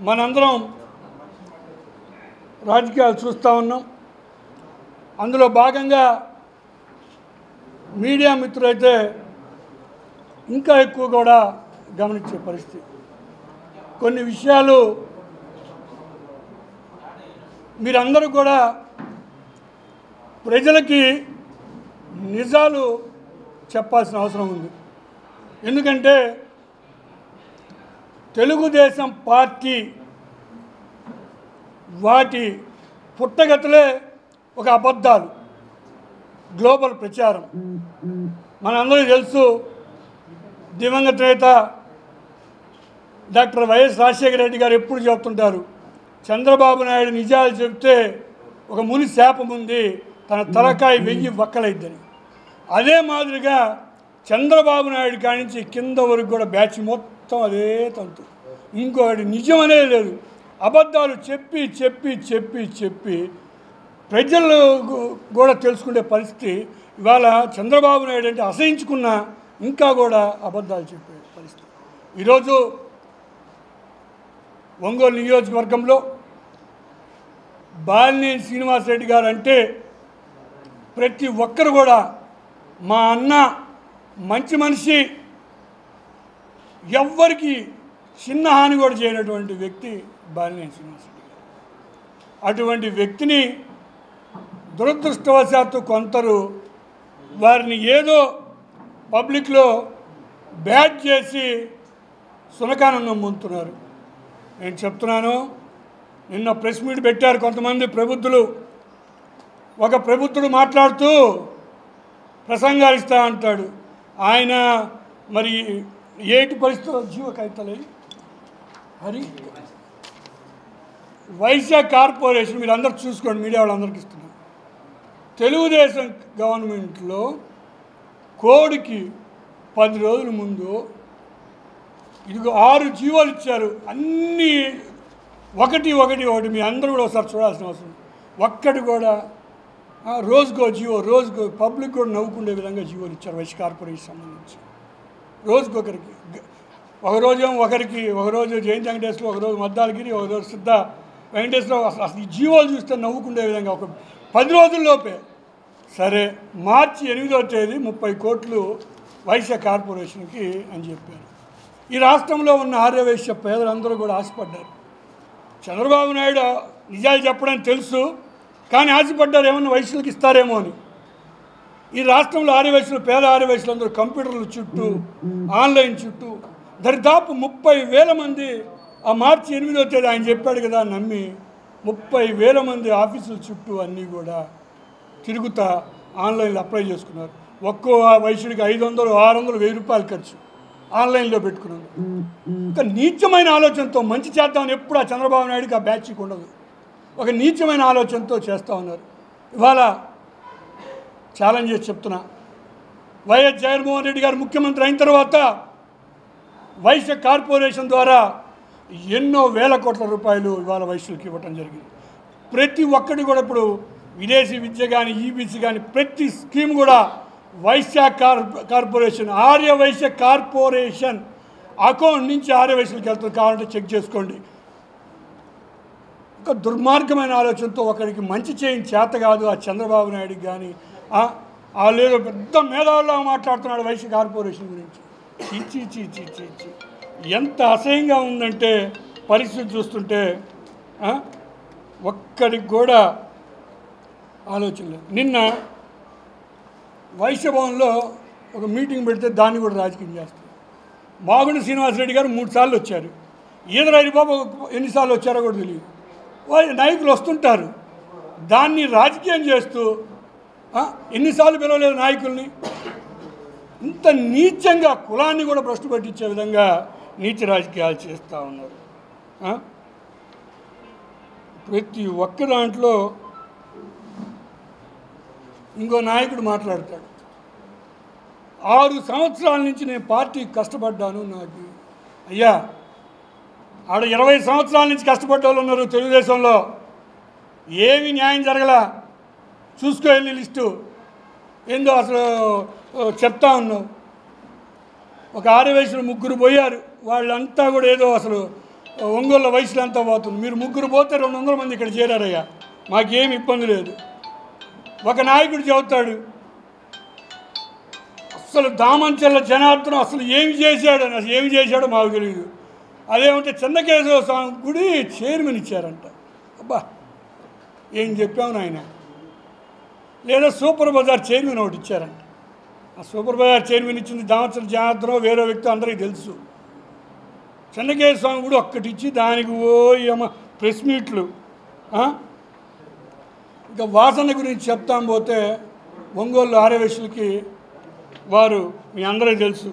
మనందరం రాజకీయాలు చూస్తూ ఉన్నాం. అందులో భాగంగా మీడియా మిత్రులైతే ఇంకా ఎక్కువ కూడా గమనించే పరిస్థితి. కొన్ని విషయాలు మీరందరూ కూడా ప్రజలకి నిజాలు చెప్పాల్సిన అవసరం ఉంది. ఎందుకంటే తెలుగుదేశం పార్టీ వాటి పుట్టగతులే ఒక అబద్ధాలు, గ్లోబల్ ప్రచారం. మనందరికీ తెలుసు, దివంగత నేత డాక్టర్ వైఎస్ రాజశేఖర రెడ్డి గారు ఎప్పుడు చెప్తుంటారు, చంద్రబాబు నాయుడు నిజాలు చెప్తే ఒక ముని శాపం ఉంది, తన తలకాయ 1000 వక్కలైద్దని. అదే మాదిరిగా చంద్రబాబు నాయుడు కానించి కింద వరకు కూడా బ్యాచ్ మొత్తం అదే తంతు. ఇంకొకటి నిజం అనేది లేదు. అబద్ధాలు చెప్పి చెప్పి చెప్పి చెప్పి ప్రజలు కూడా తెలుసుకునే పరిస్థితి. ఇవాళ చంద్రబాబు నాయుడు అంటే అసహించుకున్నా ఇంకా కూడా అబద్ధాలు చెప్పే పరిస్థితి. ఈరోజు ఒంగోలు నియోజకవర్గంలో బాలినేని శ్రీనివాసరెడ్డి గారు అంటే ప్రతి ఒక్కరు కూడా మా అన్న మంచి మనిషి, ఎవ్వరికి చిన్న హాని కూడా చేయనటువంటి వ్యక్తి బాలినేని శ్రీనివాసరెడ్డి గారు. అటువంటి వ్యక్తిని దురదృష్టవశాత్తు కొందరు వారిని ఏదో పబ్లిక్లో బ్యాడ్ చేసి సునకానందం పొందుతున్నారు. నేను చెప్తున్నాను, నిన్న ప్రెస్ మీట్ పెట్టారు కొంతమంది ప్రబుద్ధులు. ఒక ప్రబుద్ధుడు మాట్లాడుతూ ప్రసంగాలు ఇస్తా అంటాడు. ఆయన మరి ఏటి పరిస్థితుల్లో జీవ కైతలై హరి వైశ్య కార్పొరేషన్ మీరు అందరు చూసుకోండి, మీడియా వాళ్ళందరికీ ఇస్తున్నారు. తెలుగుదేశం గవర్నమెంట్లో కోడికి 10 రోజుల ముందు ఇదిగో 6 జీవోలు ఇచ్చారు. అన్నీ ఒకటి మీ అందరూ కూడా ఒకసారి చూడాల్సిన అవసరం. ఒక్కటి కూడా రోజుకో జీవో, రోజుకో పబ్లిక్ కూడా నవ్వుకునే విధంగా జీవోలు ఇచ్చారు వైశ్య కార్పొరేషన్ సంబంధించి. రోజుకొకరికి, ఒకరోజు జయంతి వెంకటేశ్వర, ఒకరోజు మద్దాలగిరి, ఒకరోజు సిద్ధ వెంకటేశ్వర. అసలు ఈ జీవోలు చూస్తే నవ్వుకునే విధంగా ఒక 10 రోజుల్లోపే. సరే, మార్చి 8వ తేదీ 30 కోట్లు వైశ్య కార్పొరేషన్కి అని చెప్పారు. ఈ రాష్ట్రంలో ఉన్న ఆర్యవైశ్య పేదలందరూ కూడా ఆశపడ్డారు. చంద్రబాబు నాయుడు నిజాలు చెప్పడానికి తెలుసు, కానీ ఆశపడ్డారు ఏమన్నా వైశ్యులకు ఇస్తారేమో అని. ఈ రాష్ట్రంలో ఆర్యవైశ్యులు, పేద ఆర్యవైశ్యులందరూ కంప్యూటర్ల చుట్టూ, ఆన్లైన్ చుట్టూ దరిదాపు 30,000 మంది ఆ మార్చి 8వ తేదీ ఆయన చెప్పాడు కదా నమ్మి 30,000 మంది ఆఫీసుల చుట్టూ అన్నీ కూడా తిరుగుతా ఆన్లైన్లో అప్లై చేసుకున్నారు. ఒక్కో వైశ్యుడికి 500, 600, 1000 రూపాయలు ఖర్చు ఆన్లైన్లో పెట్టుకున్నారు. ఒక నీచమైన ఆలోచనతో మంచి చేద్దామని ఎప్పుడు ఆ చంద్రబాబు నాయుడుకి ఆ బ్యాచ్కి ఉండదు. ఒక నీచమైన ఆలోచనతో చేస్తూ ఉన్నారు. ఇవాళ ఛాలెంజ్ చేసి చెప్తున్నా, వైఎస్ జగన్మోహన్ రెడ్డి గారు ముఖ్యమంత్రి అయిన తర్వాత వైశ్య కార్పొరేషన్ ద్వారా ఎన్నో వేల కోట్ల రూపాయలు ఇవాళ వైశ్యులకి ఇవ్వటం జరిగింది. ప్రతి ఒక్కటి కూడా ఇప్పుడు విదేశీ విద్య కానీ, ఈబీసీ కానీ ప్రతి స్కీమ్ కూడా Vaishya corporation, Arya Vaishya corporation account నుంచి ఆర్య వైశ్యులకి వెళ్తుంది. కావాలంటే చెక్ చేసుకోండి. ఒక దుర్మార్గమైన ఆలోచనతో ఒకరికి మంచి చేయని చేత కాదు ఆ చంద్రబాబు నాయుడికి కానీ. వాళ్ళేదో పెద్ద మేధావుల్లో మాట్లాడుతున్నాడు వైశ్య కార్పొరేషన్ గురించి. చీ ఎంత అసహ్యంగా ఉందంటే పరిస్థితి చూస్తుంటే ఒక్కడికి కూడా ఆలోచన లేదు. నిన్న వైశ్య భవన్లో ఒక మీటింగ్ పెడితే దాన్ని కూడా రాజకీయం చేస్తారు. మాగుంట శ్రీనివాసరెడ్డి గారు 3 సార్లు వచ్చారు. ఈదర హరిబాబు ఎన్నిసార్లు వచ్చారో కూడా తెలియదు. నాయకులు వస్తుంటారు, దాన్ని రాజకీయం చేస్తూ ఎన్నిసార్లు పిలవలేదు నాయకుల్ని. ఇంత నీచంగా కులాన్ని కూడా భ్రష్టు పట్టించే విధంగా నీచ రాజకీయాలు చేస్తూ ఉన్నారు. ప్రతి ఒక్క దాంట్లో ఇంకో నాయకుడు మాట్లాడతాడు, 6 సంవత్సరాల నుంచి నేను పార్టీకి కష్టపడ్డాను. నాకు అయ్యా, ఆడ 20 సంవత్సరాల నుంచి కష్టపడ్డ వాళ్ళు ఉన్నారు తెలుగుదేశంలో. ఏమీ న్యాయం జరగలా. చూసుకో వెళ్ళి లిస్టు ఏందో అసలు చెప్తా ఉన్నావు. ఒక ఆర్యవైశ్యులు 3 పోయారు. వాళ్ళంతా కూడా ఏదో అసలు ఒంగోలు వయసులో అంతా పోతుంది. మీరు ముగ్గురు పోతే 200 మంది ఇక్కడ చేరారయ్యా, మాకేమి ఇబ్బంది లేదు. ఒక నాయకుడు చెబుతాడు అసలు దామంచెల్ల జనార్దనం అసలు ఏమి చేశాడు అని. అసలు ఏమి చేశాడో మాకు తెలియదు. అదేమంటే చెన్నకేశవ స్వామి గుడి చైర్మన్ ఇచ్చారంట. అబ్బా ఏం చెప్పాము నాయన. లేదా సూపర్ బజార్ చైర్మన్ ఒకటి ఇచ్చారంట. ఆ సూపర్ బజార్ చైర్మన్ ఇచ్చింది దామంచెల్ల జనార్దనం వేరే వ్యక్తి అందరికీ తెలుసు. చెన్నకేశవ స్వామి గుడి ఒక్కటి ఇచ్చి దానికి అమ్మ ప్రెస్ మీట్లు. ఇంకా వాసన గురించి చెప్తాం పోతే ఒంగోలు ఆర్యవైశ్యులకి వారు మీ అందరికీ తెలుసు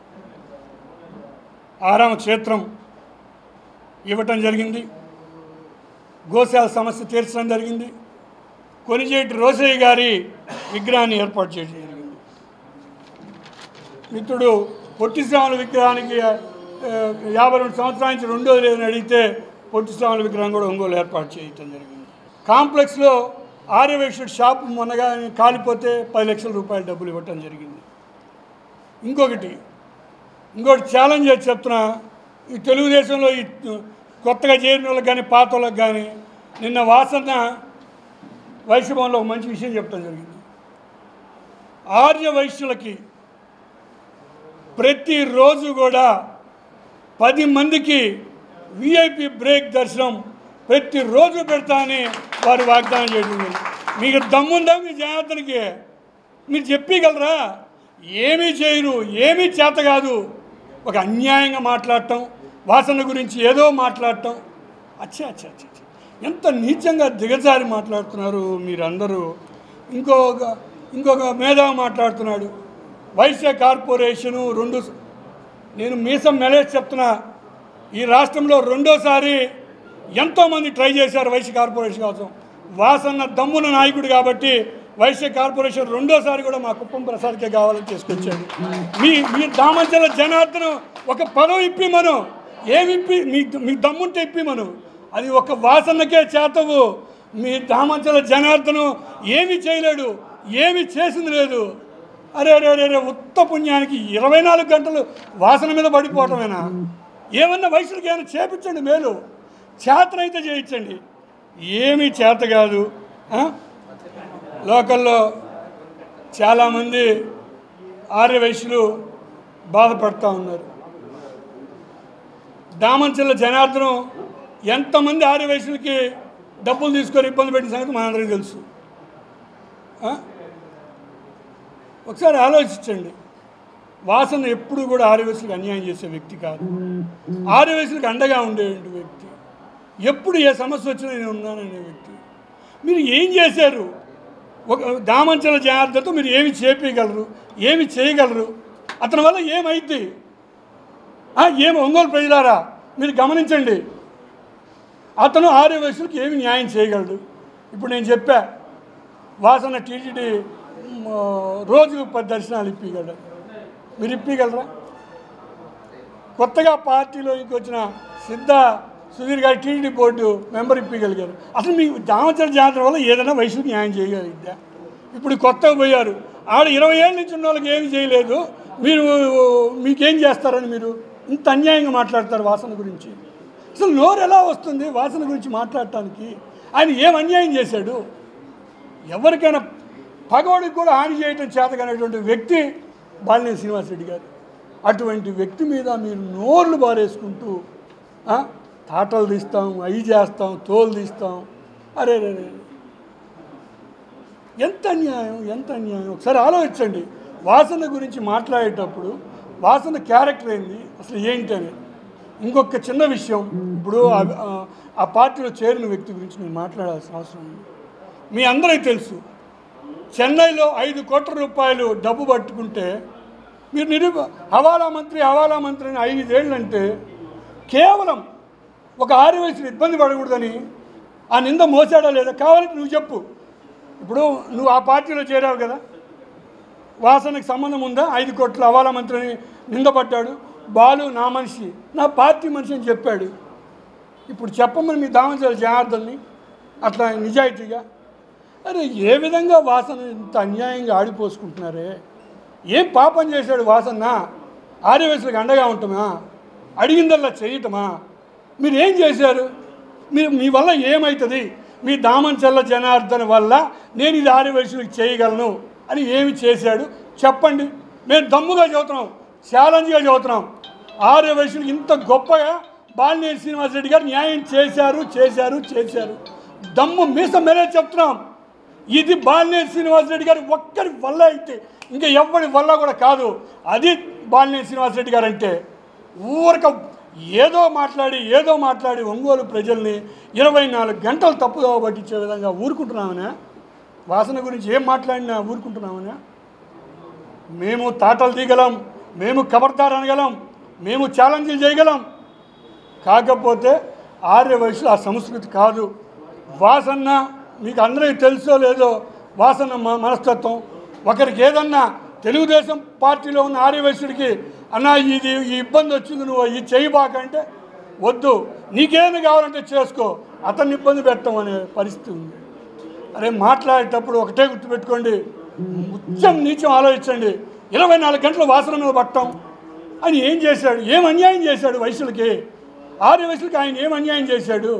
ఆరామ క్షేత్రం ఇవ్వటం జరిగింది. గోశాల సమస్య తీర్చడం జరిగింది. కొనిజేటి రోసయ్య గారి విగ్రహాన్ని ఏర్పాటు చేయడం జరిగింది. మిత్రుడు పొట్టి శ్రావణ విగ్రహానికి 52 సంవత్సరాల నుంచి రెండోది లేదని అడిగితే పొట్టి శ్రావణ విగ్రహం కూడా ఒంగోలు ఏర్పాటు చేయటం జరిగింది. కాంప్లెక్స్లో ఆర్యవైశ్యుడు షాప్ మొన్నగా కాలిపోతే 10 లక్షల రూపాయలు డబ్బులు ఇవ్వటం జరిగింది. ఇంకొకటి ఛాలెంజ్ చేసి చెప్తున్నా, ఈ తెలుగుదేశంలో ఈ కొత్తగా చేరిన వాళ్ళకి కానీ పాత వాళ్ళకి కానీ నిన్న వాసన వైశ్యభవన్లో ఒక మంచి విషయం చెప్పడం జరిగింది. ఆర్య వైశ్యులకి ప్రతిరోజు కూడా 10 మందికి విఐపి బ్రేక్ దర్శనం ప్రతిరోజు పెడతా అని వారు వాగ్దానం చేయడం. మీకు దమ్ముందా మీ జనార్దన్కి? మీరు చెప్పగలరా? ఏమీ చేయరు, ఏమీ చేత కాదు. ఒక అన్యాయంగా మాట్లాడటం, వాసన గురించి ఏదో మాట్లాడటం. అచ్చా ఎంత నీచంగా దిగజారి మాట్లాడుతున్నారు మీరందరూ. ఇంకొక మేధావి మాట్లాడుతున్నాడు. వైశ్య కార్పొరేషను నేను మీసం మెలేసి చెప్తున్నా, ఈ రాష్ట్రంలో రెండోసారి ఎంతోమంది ట్రై చేశారు వైశ్య కార్పొరేషన్ కోసం. వాసన్న దమ్మున నాయకుడు కాబట్టి వైశ్య కార్పొరేషన్ రెండోసారి కూడా మా కుప్పం ప్రసాద్కే కావాలని తీసుకొచ్చాడు. మీ దామంచెల్ల జనార్దనం ఒక పదవి ఇప్పిమను, మీ దమ్ముంటే ఇప్పిమను. అది ఒక వాసన్నకే చేతవు. మీ దామంచెల్ల జనార్దనం ఏమీ చేయలేడు, ఏమీ చేసింది లేదు. అరే ఉత్త పుణ్యానికి 24 గంటలు వాసన మీద పడిపోవటమేనా? ఏమన్నా వయసులకి ఏమైనా చేపించండి, మేలు చేతనైతే చేయించండి. ఏమీ చేత కాదు. లోకల్లో చాలామంది ఆర్యవైశ్యులు బాధపడుతూ ఉన్నారు. దామంచెల్ల జనార్దనం ఎంతమంది ఆర్యవైశ్యులకి డబ్బులు తీసుకొని ఇబ్బంది పెట్టిన సంగతి మనందరికీ తెలుసు. ఒకసారి ఆలోచించండి. వాసన ఎప్పుడు కూడా ఆర్యవైశ్యులకు అన్యాయం చేసే వ్యక్తి కాదు. ఆర్యవైశ్యులకు అండగా ఉండేటువంటి వ్యక్తి. ఎప్పుడు ఏ సమస్య వచ్చినా నేను ఉన్నాననే వ్యక్తి. మీరు ఏం చేశారు? ఒక దామంచెల్ల జనార్దన్తో మీరు ఏమి చేపించగలరు, ఏమి చేయగలరు? అతని వల్ల ఏమైంది? ఏమి ఒంగోలు ప్రజలారా మీరు గమనించండి. అతను ఆర్యవైశ్యులకు ఏమి న్యాయం చేయగలడు? ఇప్పుడు నేను చెప్పా, వాసన టీటీడీ రోజుకు 10 దర్శనాలు ఇప్పగలరు. మీరు ఇప్పగలరా? కొత్తగా పార్టీలోకి వచ్చిన సిద్ధ సుధీర్ గారి టీటీడీ బోర్డు మెంబర్ ఇప్పగలిగారు. అసలు మీకు దామంచెల్ల జనార్దన్ వల్ల ఏదైనా వయసుకు న్యాయం చేయగలిగిద్దా? ఇప్పుడు కొత్తగా పోయారు, ఆడ 20 ఏళ్ళ నుంచి ఉన్న వాళ్ళకి ఏమి చేయలేదు, మీకేం చేస్తారని మీరు ఇంత అన్యాయంగా మాట్లాడతారు వాసన గురించి. అసలు నోరు ఎలా వస్తుంది వాసన గురించి మాట్లాడటానికి? ఆయన ఏం అన్యాయం చేశాడు? ఎవరికైనా పగవాడికి కూడా హాని చేయటం చేతకనేటువంటి వ్యక్తి బాలినేని శ్రీనివాసరెడ్డి గారు. అటువంటి వ్యక్తి మీద మీరు నోర్లు బారేసుకుంటూ తాటలు తీస్తాం, అవి చేస్తాం, తోలు తీస్తాం. అరే ఎంత అన్యాయం, ఎంత అన్యాయం. ఒకసారి ఆలోచించండి. వాసన గురించి మాట్లాడేటప్పుడు వాసన క్యారెక్టర్ ఏంది, అసలు ఏంటి అని. ఇంకొక చిన్న విషయం, ఇప్పుడు ఆ పార్టీలో చేరిన వ్యక్తి గురించి నేను మాట్లాడాల్సిన అవసరం ఉంది. మీ అందరికీ తెలుసు, చెన్నైలో 5 కోట్ల రూపాయలు డబ్బు పట్టుకుంటే మీరు హవాలా మంత్రి అని 5 ఏళ్ళంటే కేవలం ఒక ఆర్యవైశ్యులు ఇబ్బంది పడకూడదని ఆ నింద మోసాడా లేదా? కావాలంటే నువ్వు చెప్పు. ఇప్పుడు నువ్వు ఆ పార్టీలో చేరావు కదా, వాసనకి సంబంధం ఉందా? 5 కోట్ల హవాలా మంత్రిని నిందపడ్డాడు. బాలు నా మనిషి, నా పార్టీ మనిషి అని చెప్పాడు. ఇప్పుడు చెప్పమని మీ దామంచెల్ల జనార్దన్ని అట్లా నిజాయితీగా. అరే ఏ విధంగా వాసన ఇంత అన్యాయంగా ఆడిపోసుకుంటున్నారే? ఏం పాపం చేశాడు వాసన్న? ఆర్యవైశ్యులకు అండగా ఉంటామా? అడిగిందల్లా చేయటమా? మీరు ఏం చేశారు? మీ వల్ల ఏమవుతుంది? మీ దామంచల్ల జనార్దన్ వల్ల నేను ఇది ఆర్యవైశ్యులకు చేయగలను అని ఏమి చేశాడు చెప్పండి. మేము దమ్ముగా చెబుతున్నాం, ఛాలెంజ్గా చెబుతున్నాం. ఆర్యవైశ్యులకు ఇంత గొప్పగా బాలినేని శ్రీనివాసరెడ్డి గారు న్యాయం చేశారు. దమ్ము మీసం మేరే చెప్తున్నాం. ఇది బాలినేని శ్రీనివాసరెడ్డి గారు ఒక్కరి వల్ల అయితే ఇంకా ఎవరి వల్ల కూడా కాదు. అది బాలినేని శ్రీనివాసరెడ్డి గారు అంటే ఊరక ఏదో మాట్లాడి ఒంగోలు ప్రజల్ని 24 గంటలు తప్పుగా పట్టించే విధంగా ఊరుకుంటున్నామనే. వాసన గురించి ఏం మాట్లాడినా ఊరుకుంటున్నామనే. మేము తాటలు తీయగలం, మేము ఖబర్దార్ అనగలం, మేము ఛాలెంజ్లు చేయగలం. కాకపోతే ఆర్యవైశ్యులు ఆ సంస్కృతి కాదు. వాసన్న మీకు అందరికీ తెలుసో లేదో వాసన్న మనస్తత్వం. ఒకరికి ఏదన్నా తెలుగుదేశం పార్టీలో ఉన్న ఆర్యవైశ్యుడికి అన్నా ఇది ఈ ఇబ్బంది వచ్చింది, నువ్వు ఇది చేయబాకంటే వద్దు, నీకేమైనా కావాలంటే చేసుకో, అతన్ని ఇబ్బంది పెట్టడం అనే పరిస్థితి ఉంది. అరే మాట్లాడేటప్పుడు ఒకటే గుర్తుపెట్టుకోండి, నీచం ఆలోచించండి. 24 గంటలు వాసన మీద పట్టడం ఆయన ఏం చేశాడు? ఏం అన్యాయం చేశాడు వైశ్యులకి? ఆర్యవైశ్యులకి ఆయన ఏం అన్యాయం చేశాడు?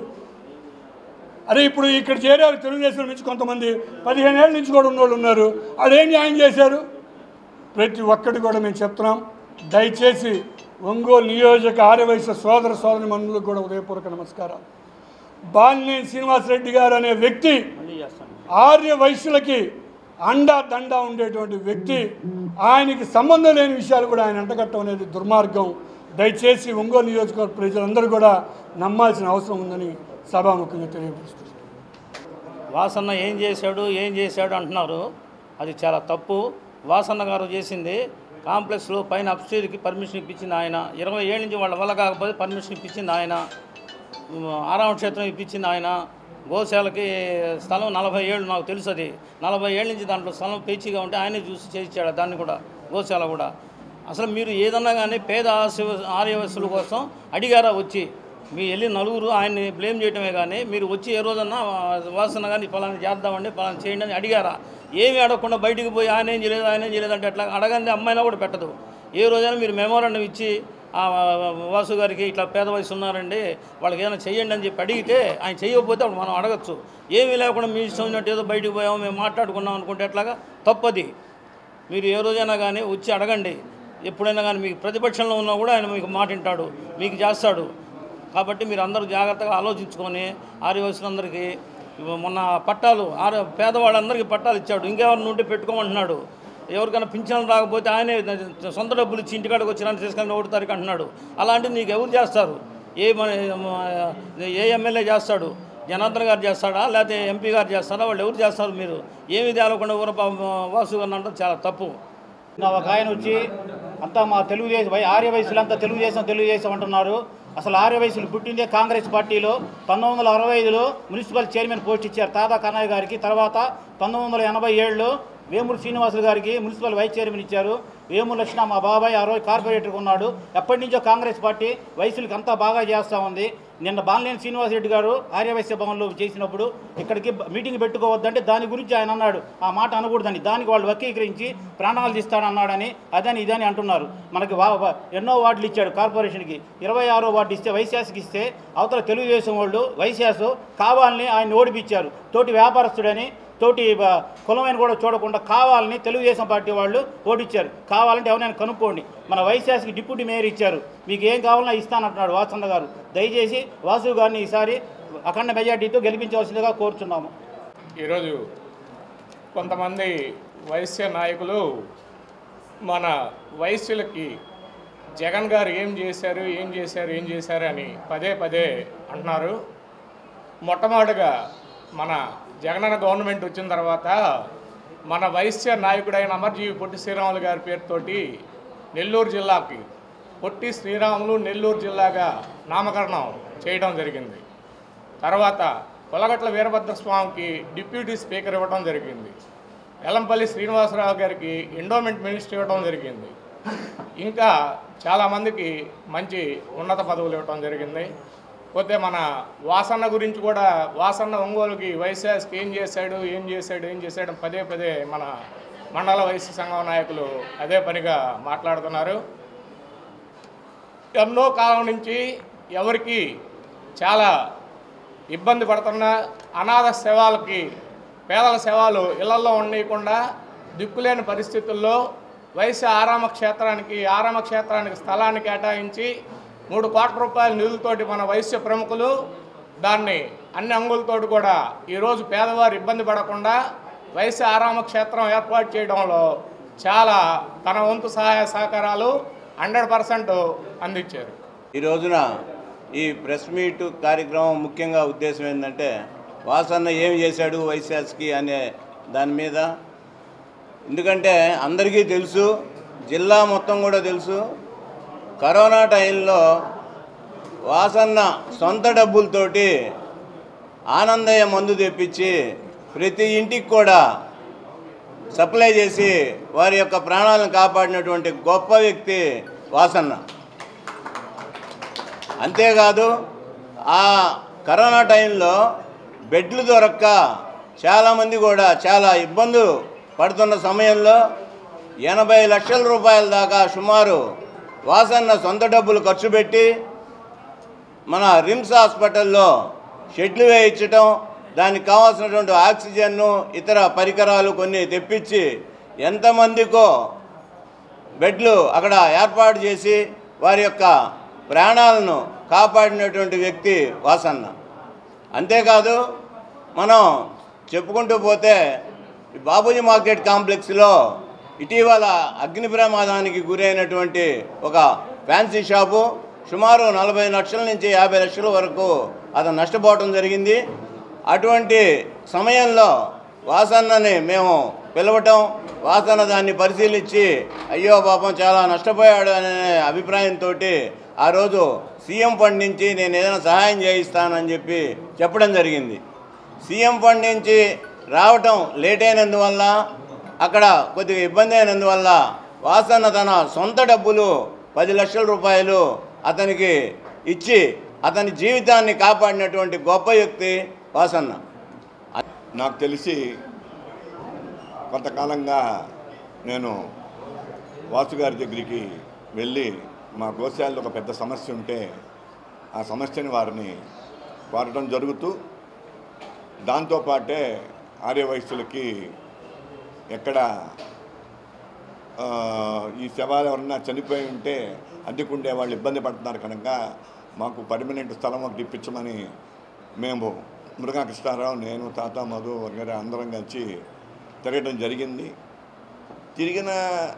అరే ఇప్పుడు ఇక్కడ చేరారు తెలుగుదేశం నుంచి కొంతమంది 15 ఏళ్ళ నుంచి కూడా ఉన్నోళ్ళు ఉన్నారు. ఆడేం న్యాయం చేశారు? ప్రతి ఒక్కటి కూడా మేము చెప్తున్నాం. దయచేసి ఒంగోలు నియోజక ఆర్యవైశ్య సోదరమణులకు కూడా ఉదయపూర్వక నమస్కారాలు. బాలినేని శ్రీనివాసరెడ్డి గారు అనే వ్యక్తి ఆర్యవైశ్యులకి అండా ఉండేటువంటి వ్యక్తి. ఆయనకి సంబంధం లేని విషయాలు కూడా ఆయన అంటగట్టడం అనేది దుర్మార్గం. దయచేసి ఒంగోలు నియోజకవర్గ ప్రజలందరూ కూడా నమ్మాల్సిన అవసరం ఉందని సభాముఖంగా తెలియపరుస్తుంది. వాసన్న ఏం చేశాడు అంటున్నారు. అది చాలా తప్పు. వాసన్న గారు చేసింది కాంప్లెక్స్లో పైన అప్స్టేర్కి పర్మిషన్ ఇప్పించింది ఆయన. 20 ఏళ్ళ నుంచి వాళ్ళ వల్ల కాకపోతే పర్మిషన్ ఇప్పించింది ఆయన. ఆరామ క్షేత్రం ఇప్పించింది ఆయన. గోశాలకి స్థలం 40 ఏళ్ళు నాకు తెలుసు. అది 40 ఏళ్ళ నుంచి దాంట్లో స్థలం పేచీగా ఉంటే ఆయనే చూసి చేయించాడు దాన్ని కూడా, గోశాల కూడా. అసలు మీరు ఏదన్నా కానీ పేద ఆర్యవైశ్యుల కోసం అడిగారా? వచ్చి మీ వెళ్ళి నలుగురు ఆయన్ని బ్లేమ్ చేయటమే కానీ మీరు వచ్చి ఏ రోజన్నా వాసన కానీ పలానా చేద్దామండి, పలానా చేయండి అని అడిగారా? ఏమీ అడగకుండా బయటికి పోయి ఆయన ఏం చేయలేదు అంటే అట్లా అడగండి అమ్మాయినా కూడా పెట్టదు. ఏ రోజైనా మీరు మెమోరాండం ఇచ్చి వాసు గారికి ఇట్లా పేద వయసు ఉన్నారండి, వాళ్ళకి ఏదైనా చెయ్యండి అని చెప్పి అడిగితే ఆయన చేయకపోతే అప్పుడు మనం అడగచ్చు. ఏమీ లేకుండా మీ ఇష్టం ఉన్నట్టు ఏదో బయటికి పోయాము మేము మాట్లాడుకున్నాం అనుకుంటే ఎట్లాగా తప్పది. మీరు ఏ రోజైనా కానీ వచ్చి అడగండి. ఎప్పుడైనా కానీ మీకు ప్రతిపక్షంలో ఉన్నా కూడా ఆయన మీకు మాట వింటాడు, మీకు చేస్తాడు. కాబట్టి మీరు అందరూ జాగ్రత్తగా ఆలోచించుకొని ఆర్యవైశ్యులందరికీ మొన్న పట్టాలు పేదవాళ్ళందరికీ పట్టాలు ఇచ్చాడు. ఇంకెవరిని ఉంటే పెట్టుకోమంటున్నాడు. ఎవరికైనా పింఛన్లు రాకపోతే ఆయనే సొంత డబ్బులు ఇచ్చి ఇంటికాడికి వచ్చినా తీసుకొని 1 తారీఖు అంటున్నాడు. అలాంటివి నీకు ఎవరు చేస్తారు? ఏ ఎమ్మెల్యే చేస్తాడు? జనార్దన్ గారు చేస్తాడా, లేకపోతే ఎంపీ గారు చేస్తాడా? వాళ్ళు ఎవరు చేస్తారు? మీరు ఏమి తేలకుండా వాసు గారిని అంటే చాలా తప్పు. ఒక ఆయన వచ్చి అంతా మా తెలుగుదేశం ఆర్యవైశ్యులంతా తెలుగుదేశం అంటున్నారు. అసలు ఆర్యవైశ్యులు పుట్టిందే కాంగ్రెస్ పార్టీలో. 1965లో మున్సిపల్ చైర్మన్ పోస్ట్ ఇచ్చారు తాదా కన్నయ్య గారికి. తర్వాత 1987లో వేమూరు శ్రీనివాసులు గారికి మున్సిపల్ వైస్ చైర్మన్ ఇచ్చారు. వేమూరు లక్ష్మణ మా బాబాయ్ ఆ రోజు కార్పొరేటర్గా ఉన్నాడు. ఎప్పటి నుంచో కాంగ్రెస్ పార్టీ వైశ్యులకి అంతా బాగా చేస్తూ ఉంది. నిన్న బాలినేని శ్రీనివాసరెడ్డి గారు ఆర్యవైశ్య భవన్లో చేసినప్పుడు ఇక్కడికి మీటింగ్ పెట్టుకోవద్దంటే దాని గురించి ఆయన అన్నాడు, ఆ మాట అనకూడదని. దానికి వాళ్ళు వక్రీకరించి ప్రాణాలు తీస్తాడన్నాడని అదని ఇదని అంటున్నారు. మనకి ఎన్నో వార్డులు ఇచ్చాడు కార్పొరేషన్కి. 26వ వార్డు ఇస్తే వైశాస్కి ఇస్తే అవతల తెలుగుదేశం వాళ్ళు వైశాసు కావాలని ఆయన ఓడిపించారు. తోటి వ్యాపారస్తుడని తోటి కులమైన కూడా చూడకుండా కావాలని తెలుగుదేశం పార్టీ వాళ్ళు ఓడిచ్చారు. కావాలంటే ఎవరైనా కనుక్కోండి. మన వైశాస్కి డిప్యూటీ మేయర్ ఇచ్చారు. మీకు ఏం కావాలన్నా ఇస్తానంటున్నాడు వాసన్న గారు. దయచేసి వాసు గారిని ఈసారి అఖండ మెజార్టీతో గెలిపించవలసిందిగా కోరుచున్నాము. ఈరోజు కొంతమంది వైశ్య నాయకులు మన వైశ్యులకి జగన్ గారు ఏం చేశారు అని పదే అంటున్నారు. మొట్టమొదటిగా మన జగనన్న గవర్నమెంట్ వచ్చిన తర్వాత మన వైశ్య నాయకుడైన అమర్జీవి పొట్టి శ్రీరాములు గారి పేరుతోటి నెల్లూరు జిల్లాకి పొట్టి శ్రీరాములు నెల్లూరు జిల్లాగా నామకరణం చేయడం జరిగింది. తర్వాత కొలగట్ల వీరభద్రస్వామికి డిప్యూటీ స్పీకర్ ఇవ్వడం జరిగింది. ఎల్లంపల్లి శ్రీనివాసరావు గారికి ఎండోమెంట్ మినిస్టర్ ఇవ్వడం జరిగింది. ఇంకా చాలామందికి మంచి ఉన్నత పదవులు ఇవ్వడం జరిగింది. పోతే మన వాసన్న గురించి కూడా వాసన్న ఒంగోలుకి వైశాస్కి ఏం చేశాడు పదే మన మండల వైశ్య సంఘం నాయకులు అదే పనిగా మాట్లాడుతున్నారు. ఎన్నో కాలం నుంచి ఎవరికి చాలా ఇబ్బంది పడుతున్న అనాథ శవాలకి పేదల శవాలు ఇళ్లలో ఉండకుండా దిక్కులేని పరిస్థితుల్లో వైశ్య ఆరామ క్షేత్రానికి స్థలాన్ని కేటాయించి 3 కోట్ల రూపాయల నిధులతోటి మన వైశ్య ప్రముఖులు దాన్ని అన్ని అంగులతోటి కూడా ఈరోజు పేదవారు ఇబ్బంది పడకుండా వైశ్య ఆరామ క్షేత్రం ఏర్పాటు చేయడంలో చాలా తన వంతు సహాయ సహకారాలు 100% అందించారు. ఈ రోజున ఈ ప్రెస్ మీట్ కార్యక్రమం ముఖ్యంగా ఉద్దేశం ఏంటంటే వాసన్న ఏం చేశాడు వైశ్యాస్కి అనే దాని మీద. ఎందుకంటే అందరికీ తెలుసు, జిల్లా మొత్తం కూడా తెలుసు, కరోనా టైంలో వాసన్న సొంత డబ్బులతోటి ఆనందయ్య మందు తెప్పించి ప్రతి ఇంటికి కూడా సప్లై చేసి వారి యొక్క ప్రాణాలను కాపాడినటువంటి గొప్ప వ్యక్తి వాసన్న. అంతేకాదు ఆ కరోనా టైంలో బెడ్లు దొరక్క చాలామంది కూడా చాలా ఇబ్బందులు పడుతున్న సమయంలో 80 లక్షల రూపాయల దాకా సుమారు వాసన్న సొంత డబ్బులు ఖర్చు పెట్టి మన రిమ్స్ హాస్పిటల్లో షెడ్లు వేయించటం, దానికి కావాల్సినటువంటి ఆక్సిజన్ను ఇతర పరికరాలు కొన్ని తెప్పించి ఎంతమందికో బెడ్లు అక్కడ ఏర్పాటు చేసి వారి యొక్క ప్రాణాలను కాపాడినటువంటి వ్యక్తి వాసన్న. అంతేకాదు మనం చెప్పుకుంటూ పోతే బాబూజీ మార్కెట్ కాంప్లెక్స్లో ఇటీవల అగ్ని ప్రమాదానికి గురైనటువంటి ఒక ఫ్యాన్సీ షాపు సుమారు 40 లక్షల నుంచి 50 లక్షల వరకు అతను నష్టపోవడం జరిగింది. అటువంటి సమయంలో వాసన్నని మేము పిలవటం, వాసన్న దాన్ని పరిశీలించి అయ్యో పాపం చాలా నష్టపోయాడు అనే అభిప్రాయంతో ఆ రోజు సీఎం ఫండ్ నుంచి నేను ఏదైనా సహాయం చేయిస్తానని చెప్పి చెప్పడం జరిగింది. సీఎం ఫండ్ నుంచి రావటం లేట్ అయినందువల్ల, అక్కడ కొద్దిగా ఇబ్బంది అయినందువల్ల వాసన్న తన సొంత డబ్బులు 10 లక్షల రూపాయలు అతనికి ఇచ్చి అతని జీవితాన్ని కాపాడినటువంటి గొప్ప వ్యక్తి వాసన్న. నాకు తెలిసి కొంతకాలంగా నేను వాసు గారి దగ్గరికి వెళ్ళి మా గోశాలలో ఒక పెద్ద సమస్య ఉంటే ఆ సమస్యని వారిని కోరడం జరుగుతూ, దాంతోపాటే ఆర్యవైశ్యులకి ఎక్కడ ఈ శవాలు ఎవరన్నా చనిపోయి ఉంటే అద్దెకుండే వాళ్ళు ఇబ్బంది పడుతున్నారు కనుక మాకు పర్మనెంట్ స్థలం ఒకటి ఇప్పించమని మేము మృగా కృష్ణారావు, నేను, తాత మధు వగైరా అందరం కలిసి తిరగడం జరిగింది. తిరిగిన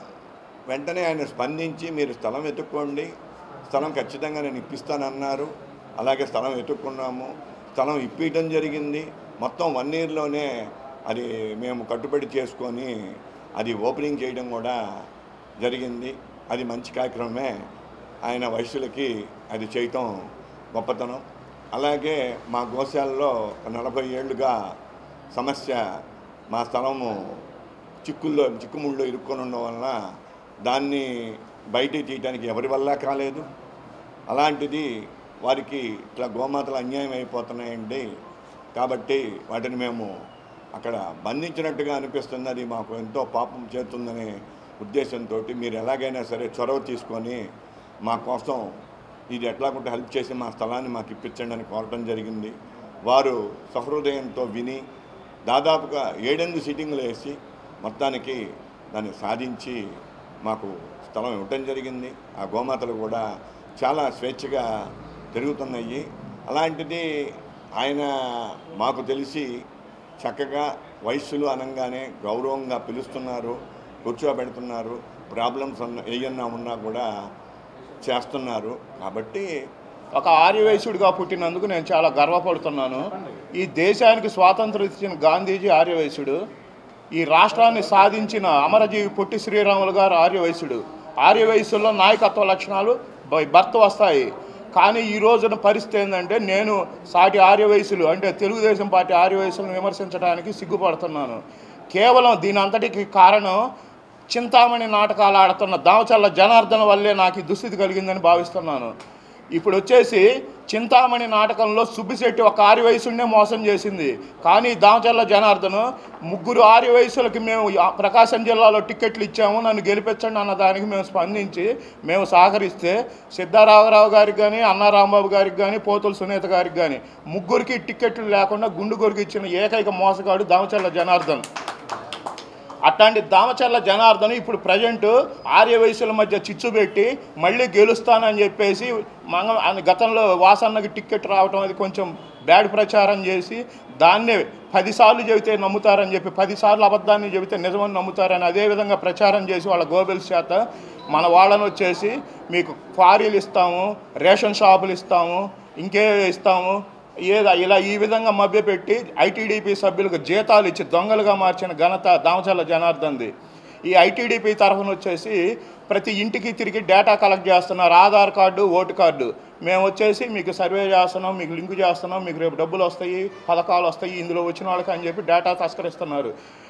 వెంటనే ఆయన స్పందించి మీరు స్థలం వెతుక్కోండి, స్థలం ఖచ్చితంగా నేను ఇప్పిస్తానన్నారు. అలాగే స్థలం వెతుక్కున్నాము, స్థలం ఇప్పించడం జరిగింది. మొత్తం 1 ఇయర్లోనే అది మేము కట్టుబడి చేసుకొని అది ఓపెనింగ్ చేయడం కూడా జరిగింది. అది మంచి కార్యక్రమమే. ఆయన వైశ్యులకి అది చేయటం గొప్పతనం. అలాగే మా గోశాలలో 40 ఏళ్ళుగా సమస్య, మా స్థలము చిక్కుముళ్ళు ఇరుక్కొని ఉండడం వలన దాన్ని బయటికి తీయడానికి ఎవరి వల్ల కాలేదు. అలాంటిది వారికి ఇట్లా గోమాతలు అన్యాయం అయిపోతున్నాయండి. కాబట్టి వాటిని మేము అక్కడ బంధించినట్టుగా అనిపిస్తుంది. అది మాకు ఎంతో పాపం చేస్తుందనే ఉద్దేశంతో మీరు ఎలాగైనా సరే చొరవ తీసుకొని మా కోసం ఇది ఎట్లాకుంటే హెల్ప్ చేసి మా స్థలాన్ని మాకు ఇప్పించండి అని కోరటం జరిగింది. వారు సహృదయంతో విని దాదాపుగా 7-8 సిట్టింగ్లు వేసి మొత్తానికి దాన్ని సాధించి మాకు స్థలం ఇవ్వటం జరిగింది. ఆ గోమాతలు కూడా చాలా స్వేచ్ఛగా తిరుగుతున్నాయి. అలాంటిది ఆయన మాకు తెలిసి చక్కగా వైశ్యులు అనగానే గౌరవంగా పిలుస్తున్నారు, కూర్చోబెడుతున్నారు, ప్రాబ్లమ్స్ ఏమన్నా ఉన్నా కూడా చేస్తున్నారు. కాబట్టి ఒక ఆర్యవైశ్యుడిగా పుట్టినందుకు నేను చాలా గర్వపడుతున్నాను. ఈ దేశానికి స్వాతంత్రం ఇచ్చిన గాంధీజీ ఆర్యవైశ్యుడు, ఈ రాష్ట్రాన్ని సాధించిన అమరజీవి పొట్టి శ్రీరాములు గారు ఆర్యవైశ్యుడు. ఆర్యవైశ్యుల్లో నాయకత్వ లక్షణాలు భర్త వస్తాయి. కానీ ఈ రోజున పరిస్థితి ఏంటంటే నేను సాటి ఆర్యవైశ్యులు అంటే తెలుగుదేశం పార్టీ ఆర్యవైశ్యులను విమర్శించడానికి సిగ్గుపడుతున్నాను. కేవలం దీని అంతటికి కారణం చింతామణి నాటకాలు ఆడుతున్న దామచల్ల జనార్దన్ వల్లే నాకు ఈ దుస్థితి కలిగిందని భావిస్తున్నాను. ఇప్పుడు వచ్చేసి చింతామణి నాటకంలో సుబ్బిశెట్టి ఒక ఆర్యవయసునే మోసం చేసింది. కానీ దామచర్ల జనార్దన్ ముగ్గురు ఆర్యవయసులకి మేము ప్రకాశం జిల్లాలో టికెట్లు ఇచ్చాము, నన్ను గెలిపించండి అన్న దానికి మేము స్పందించి మేము సహకరిస్తే సిద్ధారామరావు గారికి కానీ, అన్నా రాంబాబు గారికి కానీ, పోతుల సునీత గారికి కానీ ముగ్గురికి టికెట్లు లేకుండా గుండు కొరికి ఇచ్చిన ఏకైక మోసగాడు దామచర్ల జనార్దన్. అట్లాంటి దామచర్ల జనార్దన్ ఇప్పుడు ప్రజెంట్ ఆర్యవయసుల మధ్య చిచ్చు పెట్టి మళ్ళీ గెలుస్తానని చెప్పేసి గతంలో వాసన్నకి టికెట్ రావటం అది కొంచెం బ్యాడ్ ప్రచారం చేసి దాన్నే 10 సార్లు చెబితే నమ్ముతారని చెప్పి 10 సార్లు అబద్ధాన్ని చెబితే నిజమని నమ్ముతారని అదేవిధంగా ప్రచారం చేసి వాళ్ళ గోబెల్స్ చేత మన వాళ్ళని వచ్చేసి మీకు క్వారీలు ఇస్తాము, రేషన్ షాపులు ఇస్తాము, ఇంకే ఇస్తాము ఇలా ఈ విధంగా మభ్యపెట్టి ఐటీడీపీ సభ్యులకు జీతాలు ఇచ్చి దొంగలుగా మార్చిన ఘనత దామచర్ల జనార్దన్ది. ఈ ఐటీడీపీ తరఫున వచ్చేసి ప్రతి ఇంటికి తిరిగి డేటా కలెక్ట్ చేస్తున్నారు, ఆధార్ కార్డు, ఓటు కార్డు. మేము వచ్చేసి మీకు సర్వే చేస్తున్నాం, మీకు లింకు చేస్తున్నాం, మీకు రేపు డబ్బులు వస్తాయి, పథకాలు వస్తాయి, ఇందులో వచ్చిన వాళ్ళకి అని చెప్పి డేటా తస్కరిస్తున్నారు.